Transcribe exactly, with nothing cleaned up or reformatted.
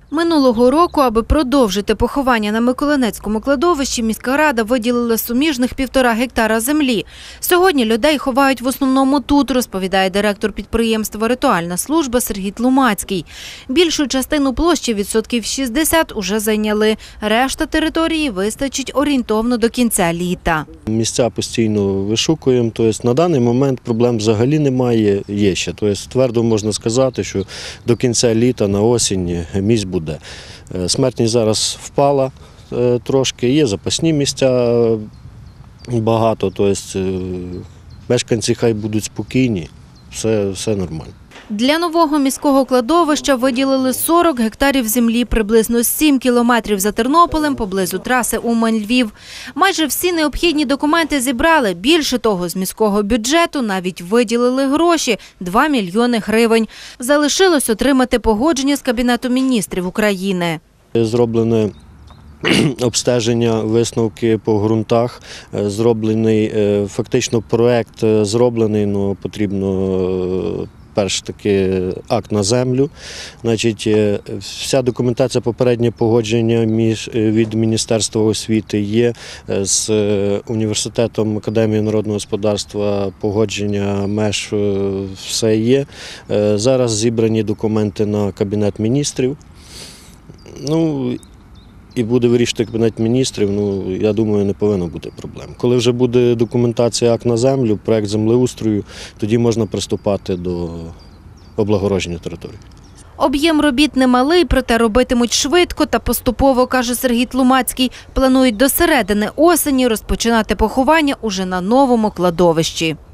Минулого року, аби продовжити поховання на Миколинецькому кладовищі, міська рада виділила суміжних півтора гектара землі. Сьогодні людей ховають в основному тут, розповідає директор підприємства «Ритуальна служба» Сергій Тлумацький. Більшу частину площі, відсотків шістдесят, уже зайняли. Решта території вистачить орієнтовно до кінця літа. Місця постійно вишукуємо, тобто на даний момент проблем взагалі немає, є ще. Тобто твердо можна сказати, що до кінця літа, на осінь місць буде. Смертність зараз впала трошки, є запасні місця багато, тобто мешканці хай будуть спокійні, все, все нормально. Для нового міського кладовища виділили сорок гектарів землі, приблизно сім кілометрів за Тернополем, поблизу траси Умань-Львів. Майже всі необхідні документи зібрали. Більше того, з міського бюджету навіть виділили гроші – два мільйони гривень. Залишилось отримати погодження з Кабінету міністрів України. Зроблене обстеження, висновки по ґрунтах, зроблений фактично проект зроблений, але потрібно перш таки акт на землю. Значить, вся документація, попереднє погодження від Міністерства освіти є, з університетом Академії народного господарства погодження меж, все є. Зараз зібрані документи на Кабінет міністрів. Ну, і буде вирішити Кабінет міністрів, ну, я думаю, не повинно бути проблем. Коли вже буде документація акт на землю, проект землеустрою, тоді можна приступати до облагородження території. Об'єм робіт немалий, проте робитимуть швидко та поступово, каже Сергій Тлумацький. Планують до середини осені розпочинати поховання уже на новому кладовищі.